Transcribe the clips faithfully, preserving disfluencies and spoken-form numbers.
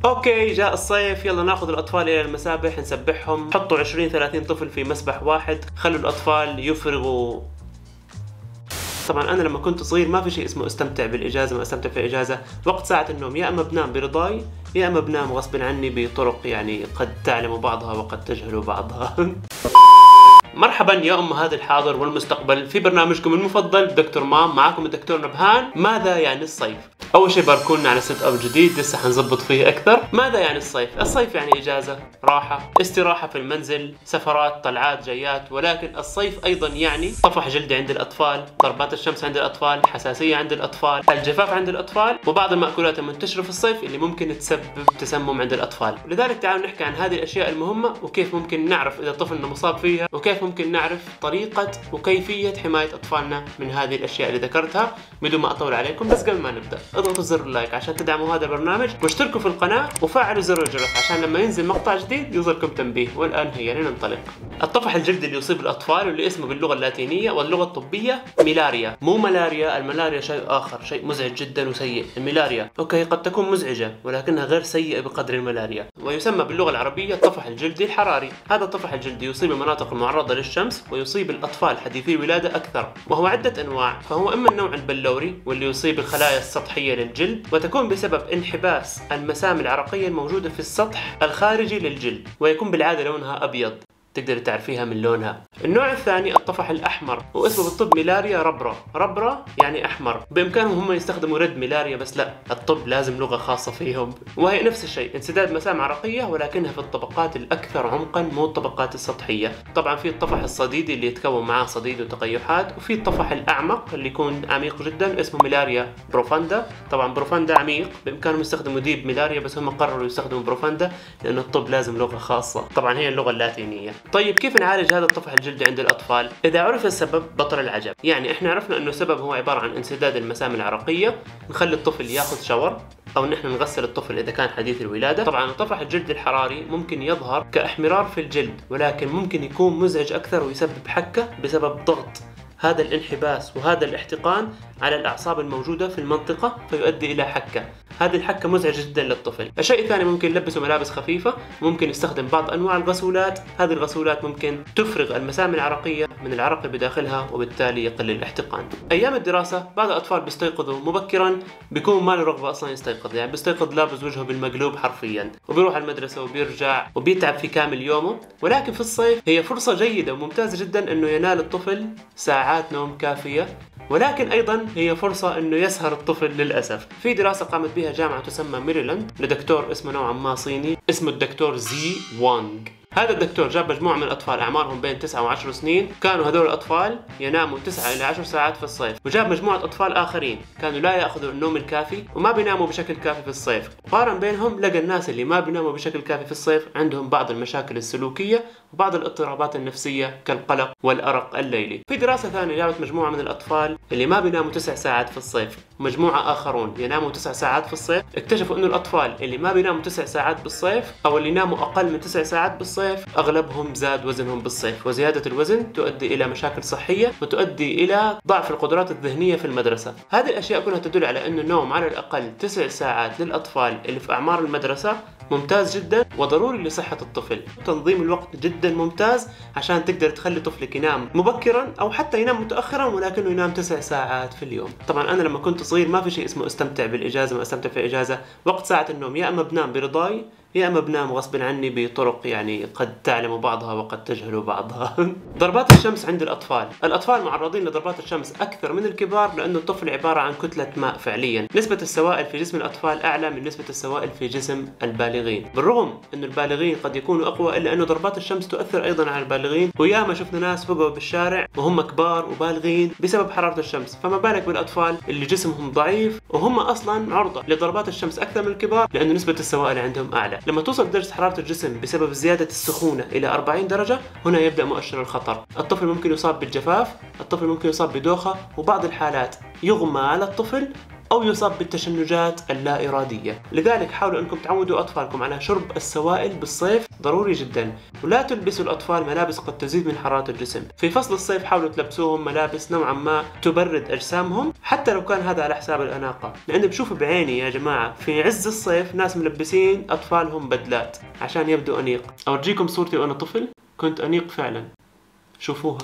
اوكي جاء الصيف، يلا ناخذ الاطفال الى المسابح نسبحهم، حطوا عشرين ثلاثين طفل في مسبح واحد، خلوا الاطفال يفرغوا. طبعا انا لما كنت صغير ما في شيء اسمه استمتع بالاجازه، ما استمتع في الاجازه، وقت ساعه النوم يا اما بنام برضاي يا اما بنام غصب عني بطرق يعني قد تعلم بعضها وقد تجهل بعضها. مرحبا يا امهات الحاضر والمستقبل في برنامجكم المفضل دكتور مام، معكم الدكتور نبهان. ماذا يعني الصيف؟ اول شيء باركونا على سيت اب جديد لسه حنظبط فيه اكثر. ماذا يعني الصيف؟ الصيف يعني اجازه، راحه، استراحه في المنزل، سفرات، طلعات، جيات، ولكن الصيف ايضا يعني طفح جلدي عند الاطفال، ضربات الشمس عند الاطفال، حساسيه عند الاطفال، الجفاف عند الاطفال، وبعض المأكولات المنتشره في الصيف اللي ممكن تسبب تسمم عند الاطفال. لذلك تعالوا نحكي عن هذه الاشياء المهمه وكيف ممكن نعرف اذا طفلنا مصاب فيها، وكيف ممكن نعرف طريقة وكيفية حماية أطفالنا من هذه الأشياء اللي ذكرتها. بدون ما أطول عليكم، بس قبل ما نبدأ اضغطوا زر اللايك عشان تدعموا هذا البرنامج، واشتركوا في القناة وفعلوا زر الجرس عشان لما ينزل مقطع جديد يوصلكم تنبيه. والآن هيا لننطلق. الطفح الجلدي اللي يصيب الأطفال واللي اسمه باللغة اللاتينية واللغة الطبية ميلاريا، مو ملاريا. الملاريا شيء آخر، شيء مزعج جدا وسيء. الميلاريا أوكي قد تكون مزعجة ولكنها غير سيئة بقدر الملاريا. ويسمى باللغة العربية الطفح الجلدي الحراري. هذا الطفح الجلدي يصيب المناطق المعرضة للشمس ويصيب الأطفال حديثي الولادة أكثر، وهو عدة أنواع. فهو إما النوع البلوري واللي يصيب الخلايا السطحية للجلد، وتكون بسبب انحباس المسام العرقية الموجودة في السطح الخارجي للجلد، ويكون بالعادة لونها أبيض، تقدر تعرفيها من لونها. النوع الثاني الطفح الأحمر، واسمه بالطب ميلاريا ربرا. ربرا يعني أحمر. بإمكانهم هم يستخدموا ريد ميلاريا، بس لا، الطب لازم لغة خاصة فيهم. وهي نفس الشيء، انسداد مسام عرقية ولكنها في الطبقات الأكثر عمقا، مو الطبقات السطحية. طبعا في الطفح الصديدي اللي يتكون معاه صديد وتقيحات، وفي الطفح الأعمق اللي يكون عميق جدا اسمه ميلاريا بروفاندا. طبعا بروفاندا عميق، بإمكانهم يستخدموا ديب ميلاريا، بس هم قرروا يستخدموا بروفاندا لأن الطب لازم لغة خاصة. طبعا هي اللغة اللاتينية. طيب كيف نعالج هذا الطفح الجلدي عند الأطفال؟ إذا عرف السبب بطل العجب. يعني إحنا عرفنا إنه السبب هو عبارة عن انسداد المسام العرقية، نخلي الطفل ياخذ شاور أو نحن نغسل الطفل إذا كان حديث الولادة. طبعا الطفح الجلدي الحراري ممكن يظهر كاحمرار في الجلد، ولكن ممكن يكون مزعج أكثر ويسبب حكة بسبب ضغط هذا الانحباس وهذا الاحتقان على الأعصاب الموجودة في المنطقة، فيؤدي إلى حكة. هذه الحكة مزعجة جدا للطفل. الشيء الثاني ممكن نلبسه ملابس خفيفة، ممكن يستخدم بعض أنواع الغسولات. هذه الغسولات ممكن تفرغ المسام العرقية من العرق اللي بداخلها، وبالتالي يقل الاحتقان. أيام الدراسة بعض الأطفال بيستيقظوا مبكرا، بيكون ما له رغبة أصلا يستيقظ، يعني بيستيقظ لابس وجهه بالمقلوب حرفيا، وبيروح على المدرسة وبيرجع وبيتعب في كامل يومه. ولكن في الصيف هي فرصة جيدة وممتازة جدا إنه ينال الطفل ساعات نوم كافية، ولكن ايضا هي فرصه انه يسهر الطفل للاسف. في دراسه قامت بها جامعه تسمى ميريلاند لدكتور اسمه نوعا ما صيني اسمه الدكتور زي وانغ. هذا الدكتور جاب مجموعة من الأطفال أعمارهم بين تسعة وعشر سنين، كانوا هذول الأطفال يناموا تسعة إلى عشر ساعات في الصيف، وجاب مجموعة أطفال آخرين كانوا لا يأخذوا النوم الكافي وما بيناموا بشكل كافي في الصيف. قارن بينهم، لقى الناس اللي ما بيناموا بشكل كافي في الصيف عندهم بعض المشاكل السلوكية وبعض الاضطرابات النفسية كالقلق والأرق الليلي. في دراسة ثانية جابت مجموعة من الأطفال اللي ما بيناموا تسع ساعات في الصيف، ومجموعة آخرون يناموا تسع ساعات في الصيف. اكتشفوا إنه الأطفال اللي ما بيناموا تسع ساعات بالصيف أو اللي يناموا أقل من تسع ساعات بالصيف أغلبهم زاد وزنهم بالصيف، وزيادة الوزن تؤدي إلى مشاكل صحية وتؤدي إلى ضعف القدرات الذهنية في المدرسة. هذه الأشياء كلها تدل على أن النوم على الأقل تسع ساعات للأطفال اللي في أعمار المدرسة ممتاز جدا وضروري لصحة الطفل. تنظيم الوقت جدا ممتاز عشان تقدر تخلي طفلك ينام مبكرا أو حتى ينام متأخرا ولكنه ينام تسع ساعات في اليوم. طبعا أنا لما كنت صغير ما في شيء اسمه استمتع بالإجازة، ما استمتع في الإجازة. وقت ساعة النوم يا أما بنام برضاي يا اما بنام غصب عني بطرق يعني قد تعلم بعضها وقد تجهل بعضها. ضربات الشمس عند الاطفال، الاطفال معرضين لضربات الشمس اكثر من الكبار لانه الطفل عباره عن كتله ماء فعليا. نسبه السوائل في جسم الاطفال اعلى من نسبه السوائل في جسم البالغين، بالرغم انه البالغين قد يكونوا اقوى الا انه ضربات الشمس تؤثر ايضا على البالغين. وياما شفنا ناس وقعوا بالشارع وهم كبار وبالغين بسبب حراره الشمس، فما بالك بالاطفال اللي جسمهم ضعيف وهم اصلا عرضه لضربات الشمس اكثر من الكبار لانه نسبه السوائل عندهم اعلى. لما توصل درجة حرارة الجسم بسبب زيادة السخونة إلى أربعين درجة، هنا يبدأ مؤشر الخطر. الطفل ممكن يصاب بالجفاف، الطفل ممكن يصاب بدوخة، وبعض الحالات يغمى على الطفل أو يصاب بالتشنجات اللا إرادية. لذلك حاولوا أنكم تعودوا أطفالكم على شرب السوائل بالصيف، ضروري جدا. ولا تلبسوا الأطفال ملابس قد تزيد من حرارة الجسم. في فصل الصيف حاولوا تلبسوهم ملابس نوعا ما تبرد أجسامهم، حتى لو كان هذا على حساب الأناقة، لأني بشوف بعيني يا جماعة في عز الصيف ناس ملبسين أطفالهم بدلات عشان يبدو أنيق. أورجيكم صورتي وأنا طفل، كنت أنيق فعلا، شوفوها.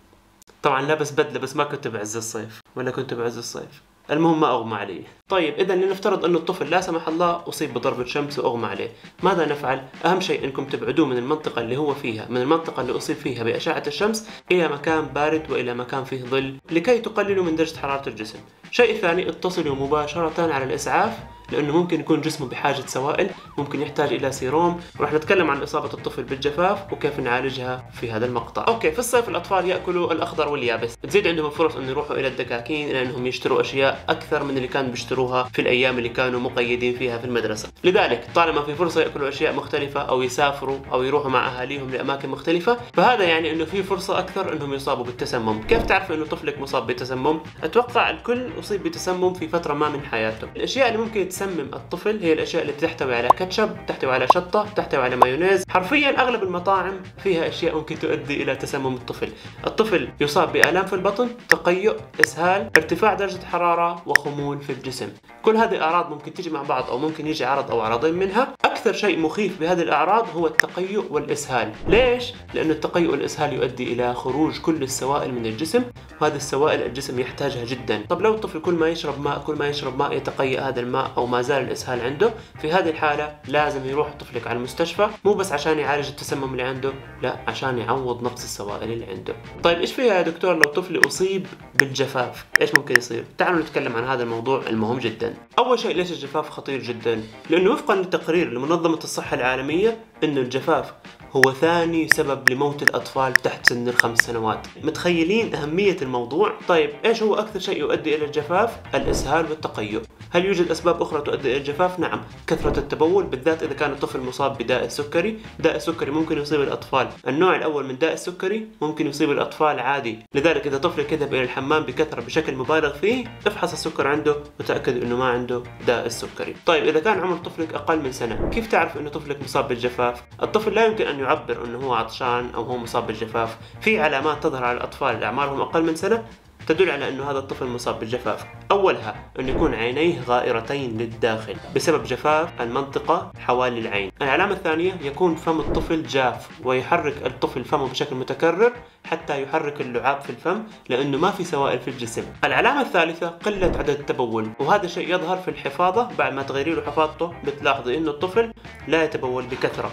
طبعا لابس بدلة بس ما كنت بعز الصيف، ولا كنت بعز الصيف، المهم ما أغمى عليه. طيب إذا لنفترض أن الطفل لا سمح الله أصيب بضربة شمس وأغمى عليه، ماذا نفعل؟ أهم شيء أنكم تبعدوه من المنطقة اللي هو فيها، من المنطقة اللي أصيب فيها بأشعة الشمس، إلى مكان بارد وإلى مكان فيه ظل لكي تقللوا من درجة حرارة الجسم. شيء ثاني، اتصلوا مباشرة على الإسعاف، لأنه ممكن يكون جسمه بحاجة سوائل، ممكن يحتاج إلى سيروم. وراح نتكلم عن إصابة الطفل بالجفاف وكيف نعالجها في هذا المقطع. أوكي، في الصيف الأطفال يأكلوا الأخضر واليابس، تزيد عندهم الفرص أن يروحوا إلى الدكاكين، إلى أنهم يشتروا أشياء أكثر من اللي كانوا بيشتروها في الأيام اللي كانوا مقيدين فيها في المدرسة. لذلك طالما في فرصة يأكلوا أشياء مختلفة أو يسافروا أو يروحوا مع أهاليهم لأماكن مختلفة، فهذا يعني أنه في فرصة أكثر أنهم يصابوا بالتسمم. كيف تعرفوا أنه طفلك مصاب بالتسمم؟ أتوقع الكل أصيب بتسمم في فترة ما من حياته. الأشياء اللي ممكن تسمم الطفل هي الأشياء اللي تحتوي على كاتشب، تحتوي على شطة، تحتوي على مايونيز. حرفيا أغلب المطاعم فيها أشياء ممكن تؤدي إلى تسمم الطفل. الطفل يصاب بآلام في البطن، تقيؤ، إسهال، ارتفاع درجة حرارة، وخمول في الجسم. كل هذه الأعراض ممكن تيجي مع بعض أو ممكن يجي عرض أو عرضين منها. أكثر شيء مخيف بهذه الأعراض هو التقيؤ والإسهال. ليش؟ لأن التقيؤ والإسهال يؤدي إلى خروج كل السوائل من الجسم، وهذه السوائل الجسم يحتاجها جدا. طب لو الطفل كل ما يشرب ماء كل ما يشرب ماء يتقيأ هذا الماء أو ما زال الإسهال عنده، في هذه الحالة لازم يروح طفلك على المستشفى، مو بس عشان يعالج التسمم اللي عنده، لا، عشان يعوض نقص السوائل اللي عنده. طيب إيش فيها يا دكتور لو طفلي أصيب بالجفاف؟ إيش ممكن يصير؟ تعالوا نتكلم عن هذا الموضوع المهم جدا. أول شيء، ليش الجفاف خطير جدا؟ لأنه وفقا لتقرير لمنظمة الصحة العالمية إنه الجفاف هو ثاني سبب لموت الأطفال تحت سن الخمس سنوات. متخيلين أهمية الموضوع؟ طيب إيش هو أكثر شيء يؤدي إلى الجفاف؟ الإسهال والتقيؤ. هل يوجد أسباب أخرى تؤدي إلى الجفاف؟ نعم، كثرة التبول، بالذات إذا كان الطفل مصاب بداء السكري. داء السكري ممكن يصيب الأطفال. النوع الأول من داء السكري ممكن يصيب الأطفال عادي. لذلك إذا طفلك يذهب إلى الحمام بكثرة بشكل مبالغ فيه، افحص السكر عنده وتأكد إنه ما عنده داء السكري. طيب إذا كان عمر طفلك أقل من سنة، كيف تعرف إنه طفلك مصاب بالجفاف؟ الطفل لا يمكن أن يعبر إنه هو عطشان أو هو مصاب بالجفاف. في علامات تظهر على الأطفال اللي أعمارهم أقل من سنة تدل على أنه هذا الطفل مصاب بالجفاف. أولها أن يكون عينيه غائرتين للداخل بسبب جفاف المنطقة حوالي العين. العلامة الثانية، يكون فم الطفل جاف ويحرك الطفل فمه بشكل متكرر حتى يحرك اللعاب في الفم لأنه ما في سوائل في الجسم. العلامة الثالثة، قلة عدد التبول، وهذا الشيء يظهر في الحفاضة. بعد ما تغيري له حفاضته بتلاحظي أنه الطفل لا يتبول بكثرة.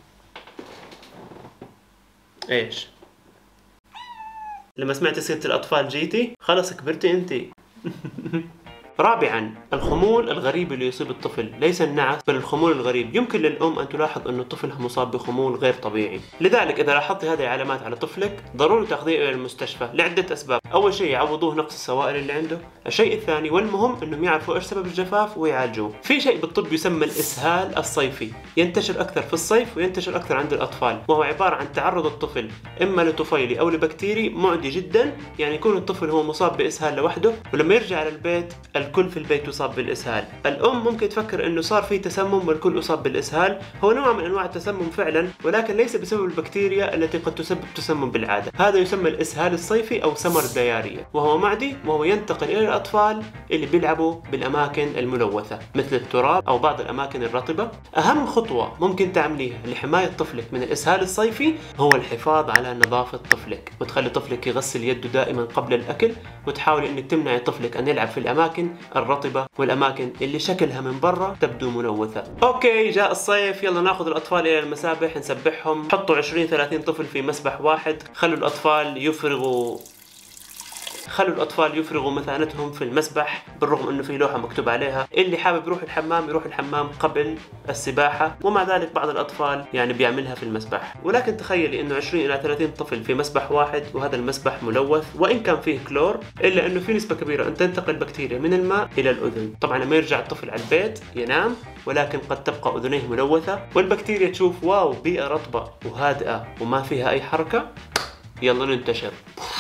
ايش؟ لما سمعتي سيرة الأطفال جيتي؟ خلص كبرتي انتي. رابعا، الخمول الغريب اللي يصيب الطفل، ليس النعس بل الخمول الغريب. يمكن للأم أن تلاحظ أن طفلها مصاب بخمول غير طبيعي. لذلك إذا لاحظت هذه العلامات على طفلك ضروري تاخذيه إلى المستشفى لعدة أسباب. أول شيء يعوضوه نقص السوائل اللي عنده. الشيء الثاني والمهم أنهم يعرفوا إيش سبب الجفاف ويعالجوه. في شيء بالطب يسمى الإسهال الصيفي، ينتشر أكثر في الصيف وينتشر أكثر عند الأطفال، وهو عبارة عن تعرض الطفل إما لطفيلي أو لبكتيري معدي جدا. يعني يكون الطفل هو مصاب بإسهال لوحده، ولما يرجع على البيت الكل في البيت يصاب بالإسهال. الأم ممكن تفكر إنه صار في تسمم والكل يصاب بالإسهال. هو نوع من أنواع التسمم فعلا، ولكن ليس بسبب البكتيريا التي قد تسبب تسمم بالعادة. هذا يسمى الإسهال الصيفي أو سمر ديارية، وهو معدي، وهو ينتقل إلى الأطفال اللي بيلعبوا بالأماكن الملوثة مثل التراب أو بعض الأماكن الرطبة. أهم خطوة ممكن تعمليها لحماية طفلك من الإسهال الصيفي هو الحفاظ على نظافة طفلك، وتخلي طفلك يغسل يده دائما قبل الأكل، وتحاولي إنك تمنعي طفلك أن يلعب في الأماكن الرطبة والأماكن اللي شكلها من برا تبدو ملوثة. أوكي، جاء الصيف، يلا ناخذ الأطفال إلى المسابح نسبحهم. حطوا عشرين ثلاثين طفل في مسبح واحد، خلوا الأطفال يفرغوا خلوا الأطفال يفرغوا مثانتهم في المسبح، بالرغم أنه في لوحة مكتوب عليها اللي حابب يروح الحمام يروح الحمام قبل السباحة، ومع ذلك بعض الأطفال يعني بيعملها في المسبح. ولكن تخيلي أنه عشرين إلى ثلاثين طفل في مسبح واحد، وهذا المسبح ملوث وإن كان فيه كلور، إلا أنه في نسبة كبيرة أن تنتقل بكتيريا من الماء إلى الأذن. طبعا لما يرجع الطفل على البيت ينام، ولكن قد تبقى أذنيه ملوثة، والبكتيريا تشوف واو بيئة رطبة وهادئة وما فيها أي حركة، يلا ننتشر.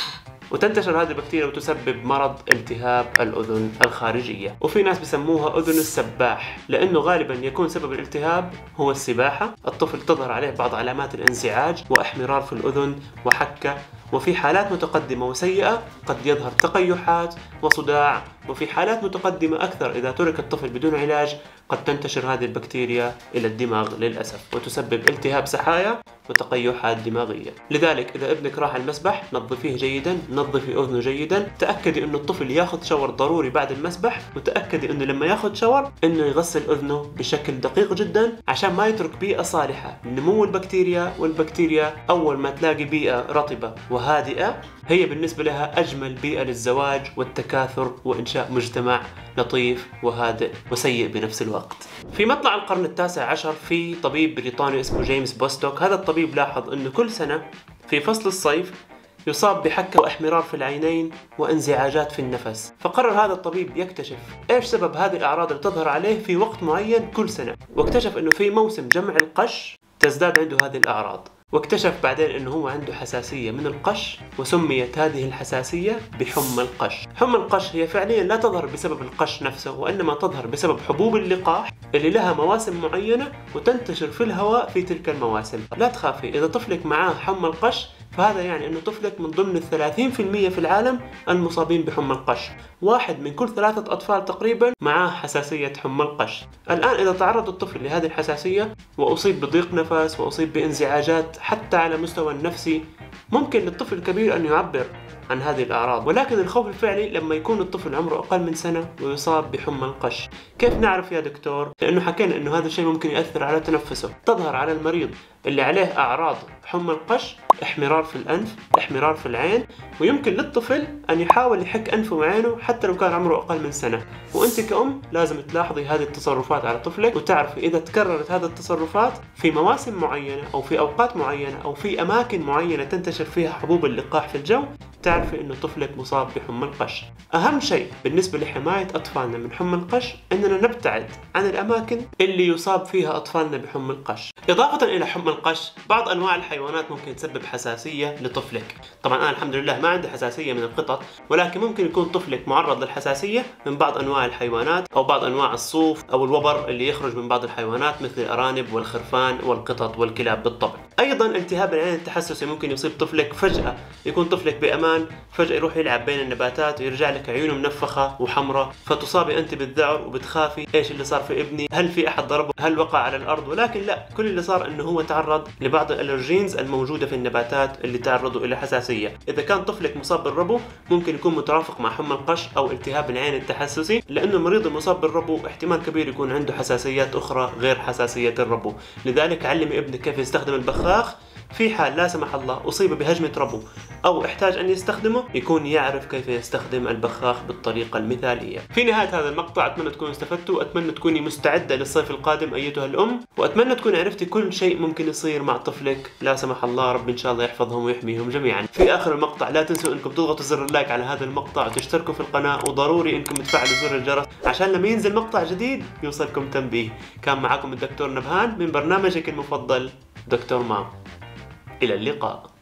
وتنتشر هذه البكتيريا وتسبب مرض التهاب الأذن الخارجية. وفي ناس بسموها أذن السباح، لأنه غالبا يكون سبب الالتهاب هو السباحة. الطفل تظهر عليه بعض علامات الانزعاج واحمرار في الأذن وحكة، وفي حالات متقدمة وسيئة قد يظهر تقيحات وصداع، وفي حالات متقدمة أكثر إذا ترك الطفل بدون علاج قد تنتشر هذه البكتيريا إلى الدماغ للأسف وتسبب التهاب سحايا وتقيحات دماغية. لذلك إذا ابنك راح المسبح نظفيه جيدا، نظفي أذنه جيدا، تأكدي أنه الطفل ياخذ شاور ضروري بعد المسبح، وتأكدي أنه لما ياخذ شاور أنه يغسل أذنه بشكل دقيق جدا عشان ما يترك بيئة صالحة لنمو البكتيريا. والبكتيريا أول ما تلاقي بيئة رطبة وهادئة هي بالنسبة لها أجمل بيئة للزواج والتكاثر وإنشاء مجتمع لطيف وهادئ وسيء بنفس الوقت. في مطلع القرن التاسع عشر في طبيب بريطاني اسمه جيمس بوستوك. هذا الطبيب لاحظ أنه كل سنة في فصل الصيف يصاب بحكة وإحمرار في العينين وانزعاجات في النفس، فقرر هذا الطبيب يكتشف إيش سبب هذه الأعراض اللي تظهر عليه في وقت معين كل سنة، واكتشف أنه في موسم جمع القش تزداد عنده هذه الأعراض، واكتشف بعدين أنه هو عنده حساسية من القش، وسميت هذه الحساسية بحمى القش. حمى القش هي فعليا لا تظهر بسبب القش نفسه، وإنما تظهر بسبب حبوب اللقاح اللي لها مواسم معينة وتنتشر في الهواء في تلك المواسم. لا تخافي، إذا طفلك معاه حمى القش فهذا يعني أنه طفلك من ضمن الثلاثين في المية في العالم المصابين بحمى القش. واحد من كل ثلاثة أطفال تقريبا معاه حساسية حمى القش. الآن إذا تعرض الطفل لهذه الحساسية وأصيب بضيق نفس وأصيب بانزعاجات حتى على مستوى النفسي، ممكن للطفل الكبير أن يعبر عن هذه الأعراض، ولكن الخوف الفعلي لما يكون الطفل عمره أقل من سنة ويصاب بحمى القش. كيف نعرف يا دكتور؟ لأنه حكينا أنه هذا الشيء ممكن يأثر على تنفسه. تظهر على المريض اللي عليه أعراض حمى القش احمرار في الأنف، احمرار في العين، ويمكن للطفل أن يحاول يحك أنفه وعينه حتى لو كان عمره أقل من سنة. وأنت كأم لازم تلاحظي هذه التصرفات على طفلك، وتعرفي إذا تكررت هذه التصرفات في مواسم معينة أو في أوقات معينة أو في أماكن معينة تنتشر فيها حبوب اللقاح في الجو، تعرفي إنه طفلك مصاب بحمى القش. أهم شيء بالنسبة لحماية أطفالنا من حمى القش إننا نبتعد عن الأماكن اللي يصاب فيها أطفالنا بحمى القش. إضافة إلى حمى القش، بعض أنواع الحيوانات ممكن تسبب حساسية لطفلك. طبعا أنا الحمد لله ما عندي حساسية من القطط، ولكن ممكن يكون طفلك معرض للحساسية من بعض أنواع الحيوانات أو بعض أنواع الصوف أو الوبر اللي يخرج من بعض الحيوانات مثل الأرانب والخرفان والقطط والكلاب بالطبع. أيضا التهاب العين التحسسي ممكن يصيب طفلك فجأة، يكون طفلك بأمان فجأة يروح يلعب بين النباتات ويرجع لك عيونه منفخة وحمراء، فتصابي أنت بالذعر وبتخافي إيش اللي صار في ابني، هل في أحد ضربه، هل وقع على الأرض؟ ولكن لا، كل اللي صار إنه هو تعرض لبعض الألرجينز الموجودة في النباتات اللي تعرضوا إلى حساسية. إذا كان طفلك مصاب بالربو ممكن يكون مترافق مع حمى القش أو التهاب العين التحسسي، لأنه المريض المصاب بالربو احتمال كبير يكون عنده حساسيات أخرى غير حساسية الربو. لذلك علمي ابنك كيف يستخدم البخاخ في حال لا سمح الله أصيب بهجمة ربو أو احتاج أن يستخدمه، يكون يعرف كيف يستخدم البخاخ بالطريقة المثالية. في نهاية هذا المقطع أتمنى تكونوا استفدتوا، وأتمنى تكوني مستعدة للصيف القادم أيتها الأم، وأتمنى تكون عرفتي كل شيء ممكن يصير مع طفلك لا سمح الله، رب إن شاء الله يحفظهم ويحميهم جميعا. في آخر المقطع لا تنسوا أنكم تضغطوا زر اللايك على هذا المقطع وتشتركوا في القناة، وضروري أنكم تفعلوا زر الجرس عشان لما ينزل مقطع جديد يوصلكم تنبيه. كان معكم الدكتور نبهان من برنامجك المفضل دكتور مام. إلى اللقاء.